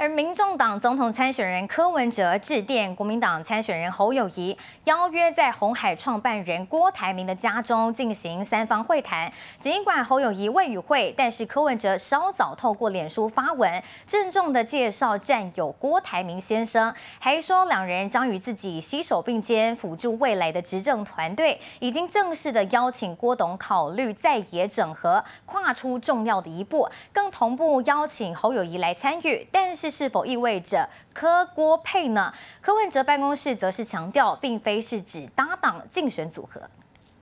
而民众党总统参选人柯文哲致电国民党参选人侯友宜，邀约在鸿海创办人郭台铭的家中进行3方会谈。尽管侯友宜未与会，但是柯文哲稍早透过脸书发文，郑重的介绍战友郭台铭先生，还说两人将与自己携手并肩，辅助未来的执政团队，已经正式的邀请郭董考虑在野整合，跨出重要的一步，更同步邀请侯友宜来参与。但是否意味着柯郭配呢？柯文哲办公室则是强调，并非是指搭档竞选组合。